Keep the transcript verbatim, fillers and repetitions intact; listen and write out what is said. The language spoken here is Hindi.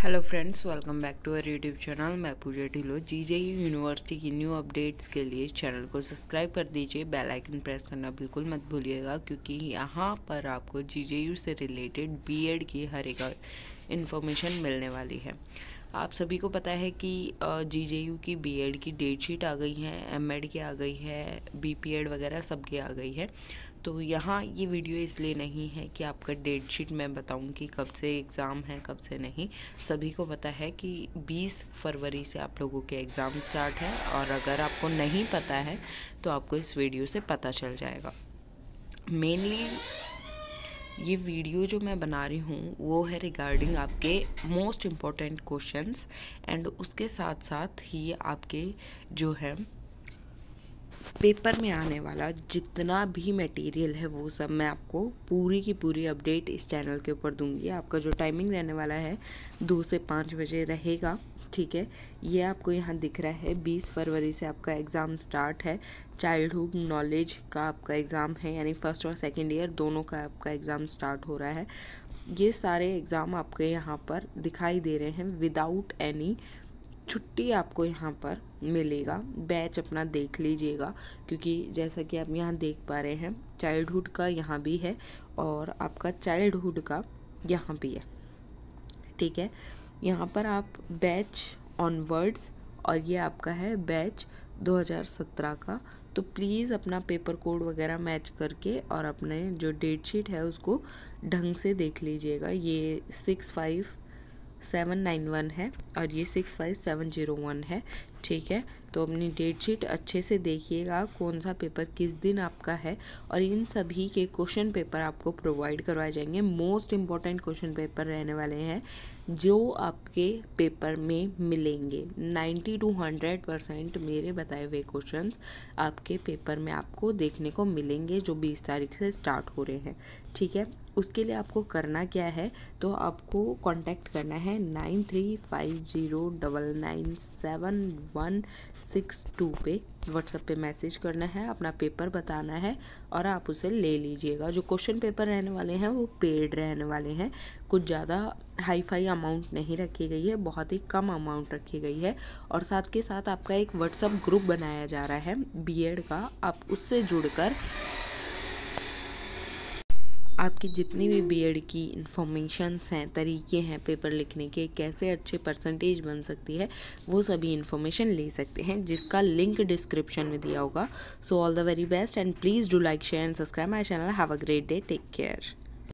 Hello friends, welcome back to our YouTube channel. मैं पूजा ढिल्लो। जीजेयू यूनिवर्सिटी की न्यू अपडेट्स के लिए चैनल को सब्सक्राइब कर दीजिए, बेल आइकन प्रेस करना बिल्कुल मत भूलिएगा, क्योंकि यहाँ पर आपको जीजेयू से रिलेटेड बीएड की हर एक इन्फॉर्मेशन मिलने वाली है। आप सभी को पता है कि जीजेयू की बीएड की डेट शीट आ गई है, एमएड की आ गई है, बीपीएड वगैरह सबकी आ गई है। तो यहाँ ये वीडियो इसलिए नहीं है कि आपका डेट शीट मैं बताऊँ कि कब से एग्ज़ाम है कब से नहीं। सभी को पता है कि बीस फरवरी से आप लोगों के एग्ज़ाम स्टार्ट है, और अगर आपको नहीं पता है तो आपको इस वीडियो से पता चल जाएगा। मेनली ये वीडियो जो मैं बना रही हूँ वो है रिगार्डिंग आपके मोस्ट इम्पॉर्टेंट क्वेश्चंस, एंड उसके साथ साथ ही आपके जो है पेपर में आने वाला जितना भी मटेरियल है वो सब मैं आपको पूरी की पूरी अपडेट इस चैनल के ऊपर दूंगी। आपका जो टाइमिंग रहने वाला है दो से पाँच बजे रहेगा, ठीक है। ये आपको यहाँ दिख रहा है बीस फरवरी से आपका एग्ज़ाम स्टार्ट है। चाइल्डहुड नॉलेज का आपका एग्ज़ाम है, यानी फर्स्ट और सेकेंड ईयर दोनों का आपका एग्ज़ाम स्टार्ट हो रहा है। ये सारे एग्ज़ाम आपके यहाँ पर दिखाई दे रहे हैं विदाउट एनी छुट्टी आपको यहाँ पर मिलेगा। बैच अपना देख लीजिएगा, क्योंकि जैसा कि आप यहाँ देख पा रहे हैं चाइल्डहुड का यहाँ भी है और आपका चाइल्डहुड का यहाँ भी है, ठीक है। यहाँ पर आप बैच ऑनवर्ड्स, और ये आपका है बैच दो हज़ार सत्रह का। तो प्लीज़ अपना पेपर कोड वगैरह मैच करके और अपने जो डेट शीट है उसको ढंग से देख लीजिएगा। ये six five seven nine one है और ये six five seven zero one है, ठीक है। तो अपनी डेट शीट अच्छे से देखिएगा कौन सा पेपर किस दिन आपका है, और इन सभी के क्वेश्चन पेपर आपको प्रोवाइड करवाए जाएंगे। मोस्ट इम्पॉर्टेंट क्वेश्चन पेपर रहने वाले हैं जो आपके पेपर में मिलेंगे। नाइन्टी टू हंड्रेड परसेंट मेरे बताए हुए क्वेश्चंस आपके पेपर में आपको देखने को मिलेंगे जो बीस तारीख से स्टार्ट हो रहे हैं, ठीक है। उसके लिए आपको करना क्या है, तो आपको कांटेक्ट करना है nine three five zero double nine seven one six two पे। व्हाट्सएप पे मैसेज करना है, अपना पेपर बताना है और आप उसे ले लीजिएगा। जो क्वेश्चन पेपर रहने वाले हैं वो पेड रहने वाले हैं, कुछ ज़्यादा हाई फाई अमाउंट नहीं रखी गई है, बहुत ही कम अमाउंट रखी गई है। और साथ के साथ आपका एक व्हाट्सएप ग्रुप बनाया जा रहा है बीएड का, आप उससे जुड़कर आपकी जितनी भी बीएड की इन्फॉर्मेशंस हैं, तरीके हैं पेपर लिखने के, कैसे अच्छे परसेंटेज बन सकती है, वो सभी इन्फॉर्मेशन ले सकते हैं, जिसका लिंक डिस्क्रिप्शन में दिया होगा। So all the very best and please do like share and subscribe my channel. Have a great day, take care.